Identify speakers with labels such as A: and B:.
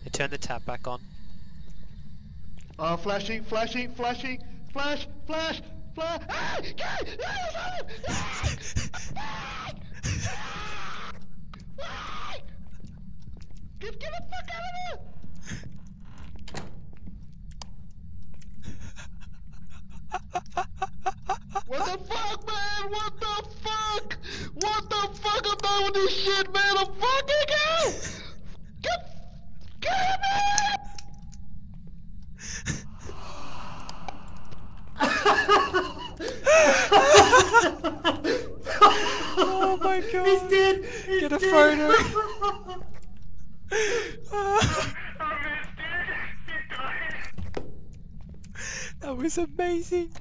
A: Turn the tap back on.
B: Flashing, flashing, flashing, flash, flash, flash. Get the fuck out of there! What the fuck, man? What the fuck? What the fuck? I'm done with this shit, man. I'm fucking out! Get me!
A: Oh my god!
C: He's dead! He's
A: Get a
C: dead.
A: photo! That was amazing!